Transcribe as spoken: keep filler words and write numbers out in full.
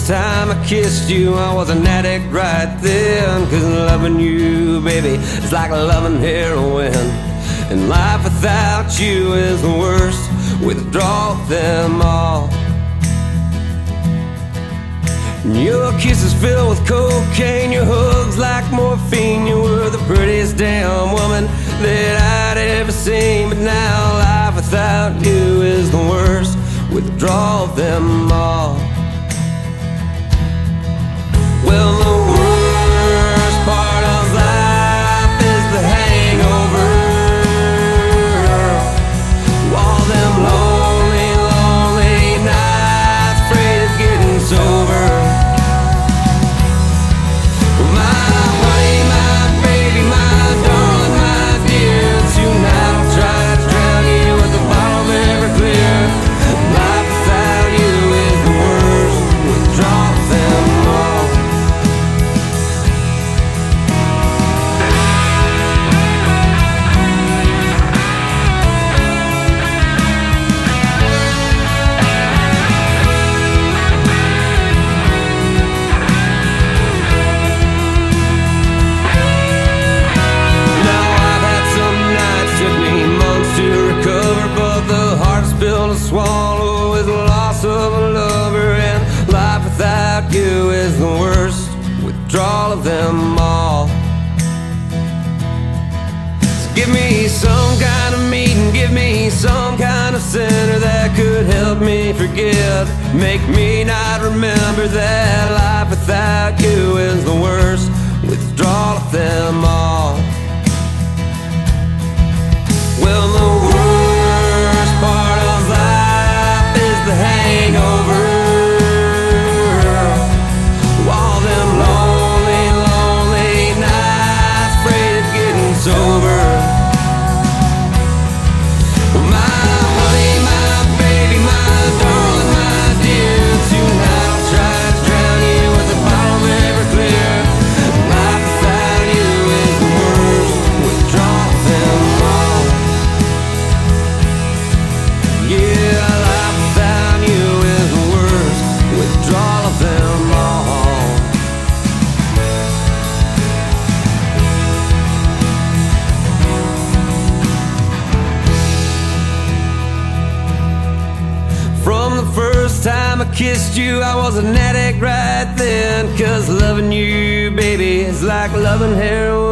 first time I kissed you, I was an addict right then. Cause loving you, baby, is like loving heroin. And life without you is the worst. Withdraw them all. Your kisses filled with cocaine, your hugs like morphine. You were the prettiest damn woman that I'd ever seen. But now life without you is the worst. Withdraw them all. Well, the worst part of life is the hangover. All them lonely, lonely nights, afraid of getting sober. Swallow is the loss of a lover, and life without you is the worst. Withdrawal of them all. So give me some kind of meeting, give me some kind of center that could help me forget. Make me not remember that life without you is the worst. Withdrawal of them all. Well, the worst part of life is the hangover. All them lonely, lonely nights, afraid of getting sober. My honey, my baby, my darling, my dear, tonight I'll try to drown you with a bottle of Everclear. Life without you is the worst. Withdraw them all. Yeah, life without you is the worst. Withdrawal of them all. From the first time I kissed you, I was an addict right then. Cause loving you, baby, is like loving heroin.